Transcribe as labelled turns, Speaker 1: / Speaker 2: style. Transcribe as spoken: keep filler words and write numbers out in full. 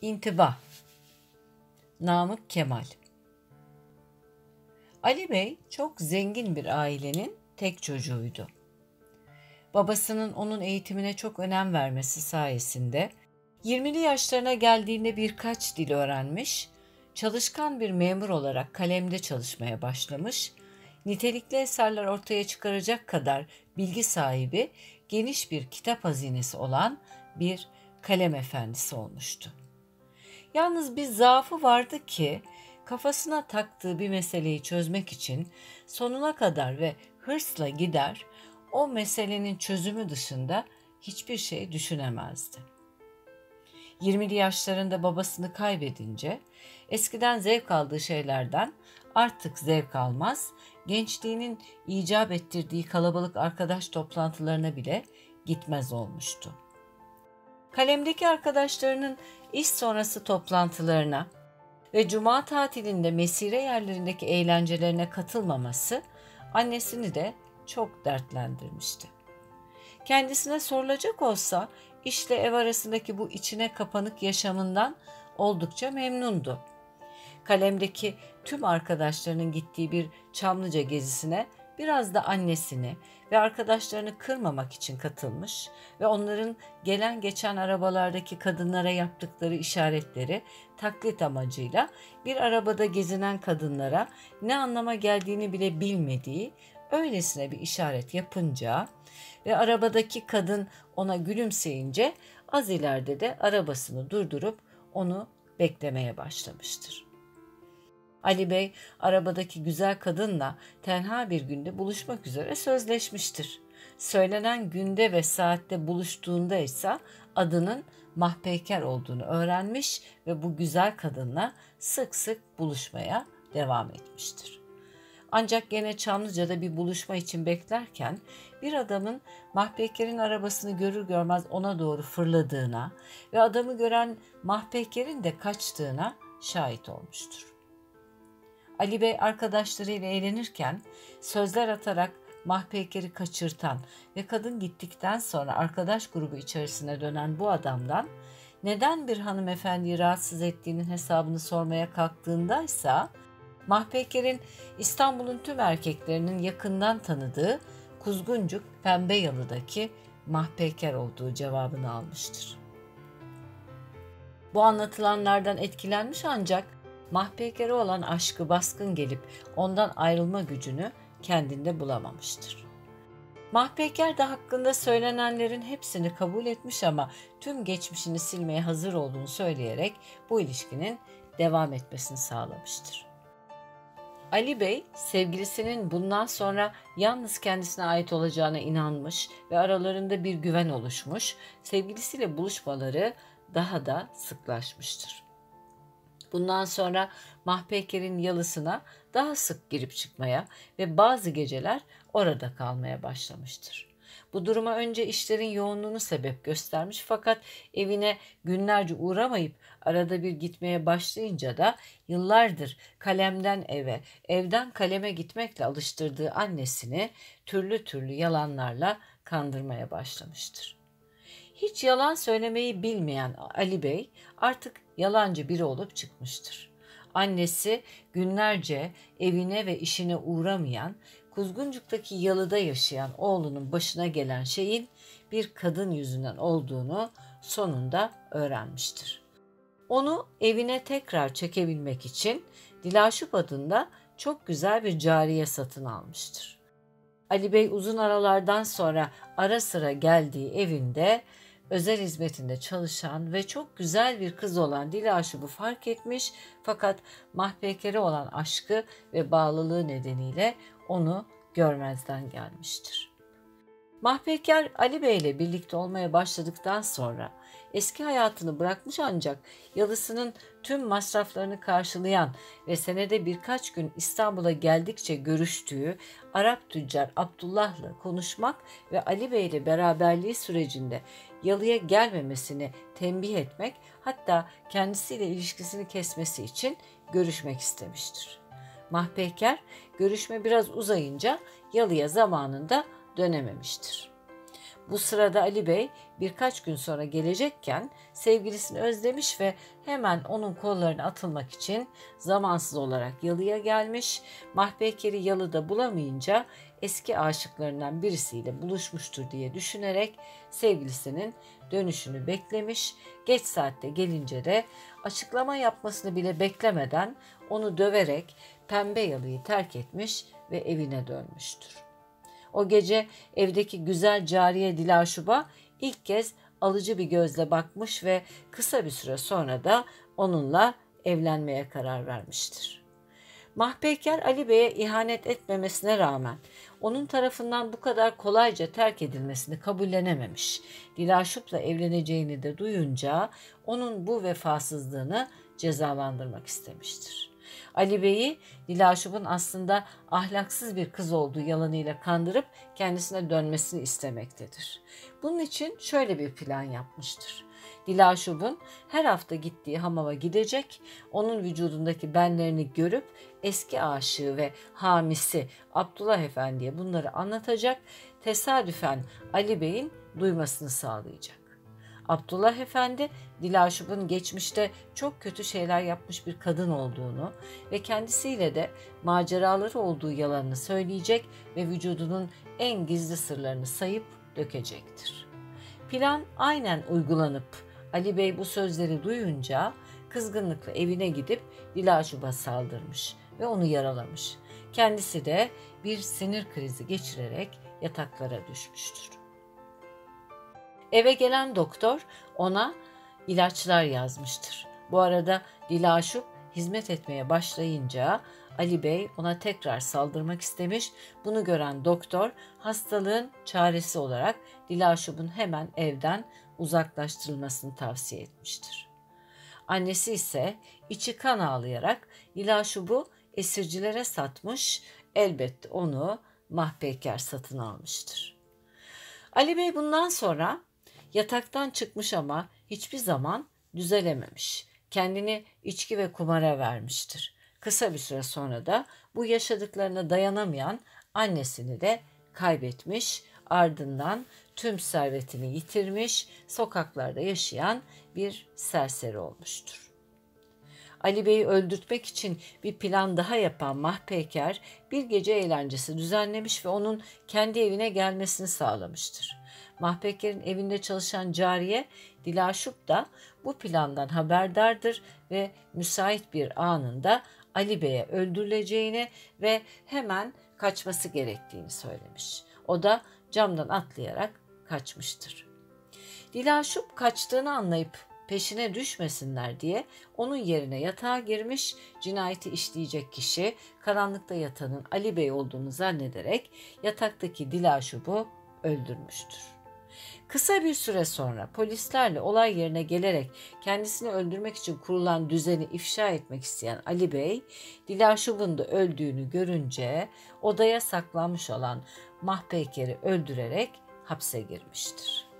Speaker 1: İntiba. Namık Kemal. Ali Bey çok zengin bir ailenin tek çocuğuydu. Babasının onun eğitimine çok önem vermesi sayesinde yirmili yaşlarına geldiğinde birkaç dil öğrenmiş, çalışkan bir memur olarak kalemde çalışmaya başlamış, nitelikli eserler ortaya çıkaracak kadar bilgi sahibi, geniş bir kitap hazinesi olan bir kalem efendisi olmuştu. Yalnız bir zaafı vardı ki kafasına taktığı bir meseleyi çözmek için sonuna kadar ve hırsla gider, o meselenin çözümü dışında hiçbir şey düşünemezdi. yirmili yaşlarında babasını kaybedince eskiden zevk aldığı şeylerden artık zevk almaz, gençliğinin icap ettirdiği kalabalık arkadaş toplantılarına bile gitmez olmuştu. Kalemdeki arkadaşlarının iş sonrası toplantılarına ve cuma tatilinde mesire yerlerindeki eğlencelerine katılmaması annesini de çok dertlendirmişti. Kendisine sorulacak olsa işle ev arasındaki bu içine kapanık yaşamından oldukça memnundu. Kalemdeki tüm arkadaşlarının gittiği bir Çamlıca gezisine biraz da annesini ve arkadaşlarını kırmamak için katılmış ve onların gelen geçen arabalardaki kadınlara yaptıkları işaretleri taklit amacıyla bir arabada gezinen kadınlara ne anlama geldiğini bile bilmediği öylesine bir işaret yapınca ve arabadaki kadın ona gülümseyince az ileride de arabasını durdurup onu beklemeye başlamıştır. Ali Bey arabadaki güzel kadınla tenha bir günde buluşmak üzere sözleşmiştir. Söylenen günde ve saatte buluştuğunda ise adının Mahpeyker olduğunu öğrenmiş ve bu güzel kadınla sık sık buluşmaya devam etmiştir. Ancak gene Çamlıca'da bir buluşma için beklerken bir adamın Mahpeyker'in arabasını görür görmez ona doğru fırladığına ve adamı gören Mahpeyker'in de kaçtığına şahit olmuştur. Ali Bey arkadaşlarıyla eğlenirken sözler atarak Mahpeyker'i kaçırtan ve kadın gittikten sonra arkadaş grubu içerisine dönen bu adamdan neden bir hanımefendiyi rahatsız ettiğinin hesabını sormaya kalktığındaysa Mahpeyker'in İstanbul'un tüm erkeklerinin yakından tanıdığı Kuzguncuk Pembeyalı'daki Mahpeyker olduğu cevabını almıştır. Bu anlatılanlardan etkilenmiş ancak Mahpeyker'e olan aşkı baskın gelip ondan ayrılma gücünü kendinde bulamamıştır. Mahpeyker de hakkında söylenenlerin hepsini kabul etmiş ama tüm geçmişini silmeye hazır olduğunu söyleyerek bu ilişkinin devam etmesini sağlamıştır. Ali Bey, sevgilisinin bundan sonra yalnız kendisine ait olacağına inanmış ve aralarında bir güven oluşmuş, sevgilisiyle buluşmaları daha da sıklaşmıştır. Bundan sonra Mahpeyker'in yalısına daha sık girip çıkmaya ve bazı geceler orada kalmaya başlamıştır. Bu duruma önce işlerin yoğunluğunu sebep göstermiş fakat evine günlerce uğramayıp arada bir gitmeye başlayınca da yıllardır kalemden eve, evden kaleme gitmekle alıştırdığı annesini türlü türlü yalanlarla kandırmaya başlamıştır. Hiç yalan söylemeyi bilmeyen Ali Bey artık yalancı biri olup çıkmıştır. Annesi günlerce evine ve işine uğramayan, Kuzguncuk'taki yalıda yaşayan oğlunun başına gelen şeyin bir kadın yüzünden olduğunu sonunda öğrenmiştir. Onu evine tekrar çekebilmek için Dilaşup adında çok güzel bir cariye satın almıştır. Ali Bey uzun aralardan sonra ara sıra geldiği evinde özel hizmetinde çalışan ve çok güzel bir kız olan Dilaşup'u fark etmiş fakat Mahpeyker'e olan aşkı ve bağlılığı nedeniyle onu görmezden gelmiştir. Mahpeyker Ali Bey ile birlikte olmaya başladıktan sonra eski hayatını bırakmış ancak yalısının tüm masraflarını karşılayan ve senede birkaç gün İstanbul'a geldikçe görüştüğü Arap tüccar Abdullah'la konuşmak ve Ali Bey ile beraberliği sürecinde yalıya gelmemesini tembih etmek, hatta kendisiyle ilişkisini kesmesi için görüşmek istemiştir. Mahpeyker görüşme biraz uzayınca yalıya zamanında dönememiştir. Bu sırada Ali Bey birkaç gün sonra gelecekken sevgilisini özlemiş ve hemen onun kollarına atılmak için zamansız olarak yalıya gelmiş. Mahpekeri yalıda bulamayınca eski aşıklarından birisiyle buluşmuştur diye düşünerek sevgilisinin dönüşünü beklemiş. Geç saatte gelince de açıklama yapmasını bile beklemeden onu döverek pembe yalıyı terk etmiş ve evine dönmüştür. O gece evdeki güzel cariye Dilaşub'a ilk kez alıcı bir gözle bakmış ve kısa bir süre sonra da onunla evlenmeye karar vermiştir. Mahpeker Ali Bey'e ihanet etmemesine rağmen onun tarafından bu kadar kolayca terk edilmesini kabullenememiş. Dilaşup'la evleneceğini de duyunca onun bu vefasızlığını cezalandırmak istemiştir. Ali Bey'i Dilaşup'un aslında ahlaksız bir kız olduğu yalanıyla kandırıp kendisine dönmesini istemektedir. Bunun için şöyle bir plan yapmıştır. Dilaşup'un her hafta gittiği hamama gidecek, onun vücudundaki benlerini görüp eski aşığı ve hamisi Abdullah Efendi'ye bunları anlatacak, tesadüfen Ali Bey'in duymasını sağlayacak. Abdullah Efendi, Dilaşup'un geçmişte çok kötü şeyler yapmış bir kadın olduğunu ve kendisiyle de maceraları olduğu yalanını söyleyecek ve vücudunun en gizli sırlarını sayıp dökecektir. Plan aynen uygulanıp Ali Bey bu sözleri duyunca kızgınlıkla evine gidip Dilaşup'a saldırmış ve onu yaralamış. Kendisi de bir sinir krizi geçirerek yataklara düşmüştür. Eve gelen doktor ona ilaçlar yazmıştır. Bu arada Dilaşup hizmet etmeye başlayınca Ali Bey ona tekrar saldırmak istemiş. Bunu gören doktor hastalığın çaresi olarak Dilaşup'un hemen evden uzaklaştırılmasını tavsiye etmiştir. Annesi ise içi kan ağlayarak Dilaşup'u esircilere satmış, elbette onu Mahpeker satın almıştır. Ali Bey bundan sonra yataktan çıkmış ama hiçbir zaman düzelememiş. Kendini içki ve kumara vermiştir. Kısa bir süre sonra da bu yaşadıklarına dayanamayan annesini de kaybetmiş, ardından tüm servetini yitirmiş, sokaklarda yaşayan bir serseri olmuştur. Ali Bey'i öldürtmek için bir plan daha yapan Mahpeker bir gece eğlencesi düzenlemiş ve onun kendi evine gelmesini sağlamıştır. Mahpeker'in evinde çalışan cariye Dilaşup da bu plandan haberdardır ve müsait bir anında Ali Bey'e öldürüleceğini ve hemen kaçması gerektiğini söylemiş. O da camdan atlayarak kaçmıştır. Dilaşup kaçtığını anlayıp peşine düşmesinler diye onun yerine yatağa girmiş, cinayeti işleyecek kişi karanlıkta yatanın Ali Bey olduğunu zannederek yataktaki Dilaşup'u öldürmüştür. Kısa bir süre sonra polislerle olay yerine gelerek kendisini öldürmek için kurulan düzeni ifşa etmek isteyen Ali Bey, Dilaşup'un da öldüğünü görünce odaya saklanmış olan Mahpeker'i öldürerek hapse girmiştir.